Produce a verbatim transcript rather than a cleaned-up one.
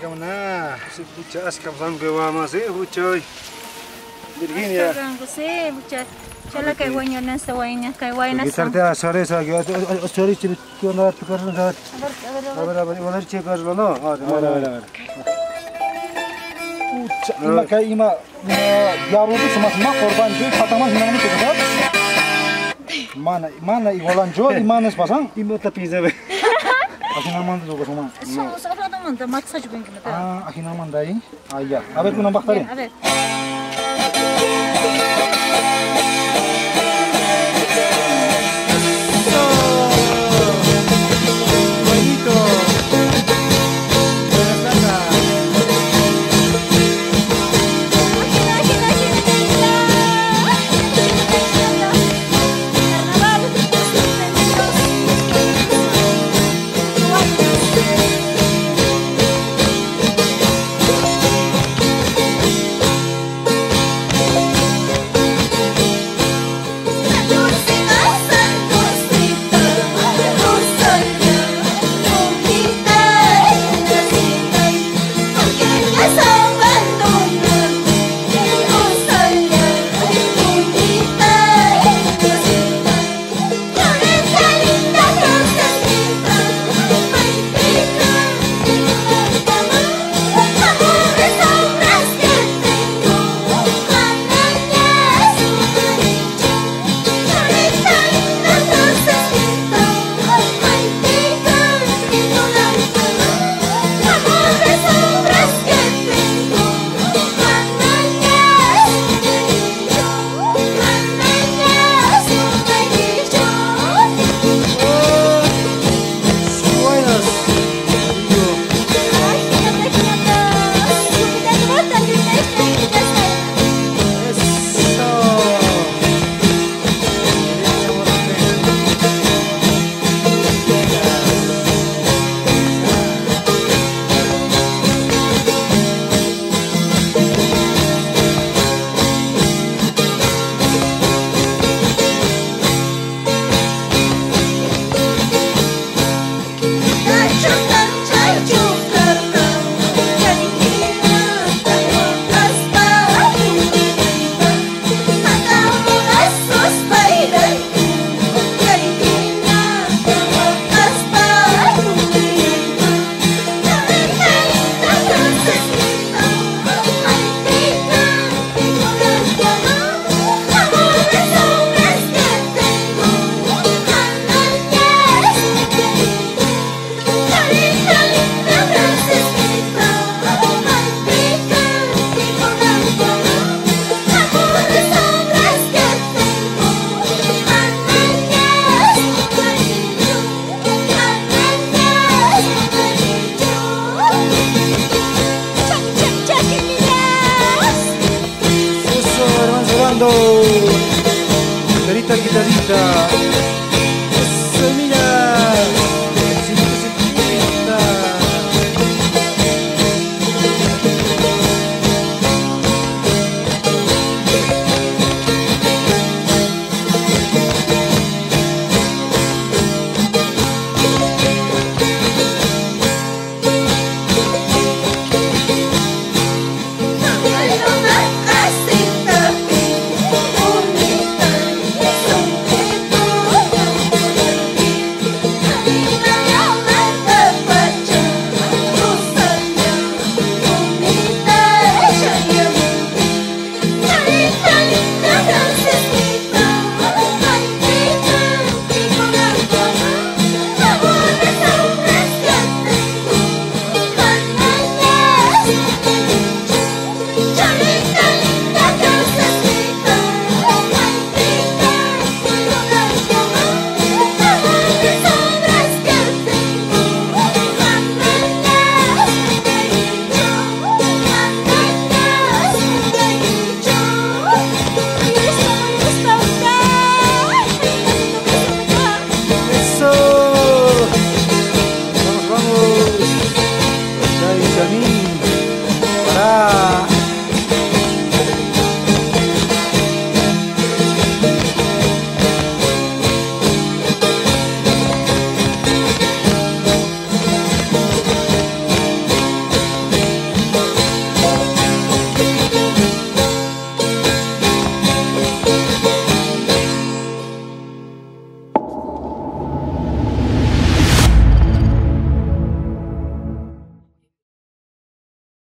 Camana, si puchas capsan que vamos, eh, puchoy. Virginia. Sí, muchas. Chala kay guanya nan sa wanya kay wayna sa. Gitarte asare sa que asare chile que onda tocar no saber. A ver, a ver, volar checar lo no. A ver, a ver, a ver. Pucha, ima kay ima diablo tu sama sama korban jo khatama hinamani tekar. Mana mana igualan jo y manas pasang. Ima tapi zabe. Akhirnya mana tu sama. So, so apa teman teman mat saja bengkel. Ah, akhirnya mana dai? Ah ya. A ver, tu nampak tadi. A ver. Carita, guitarrita.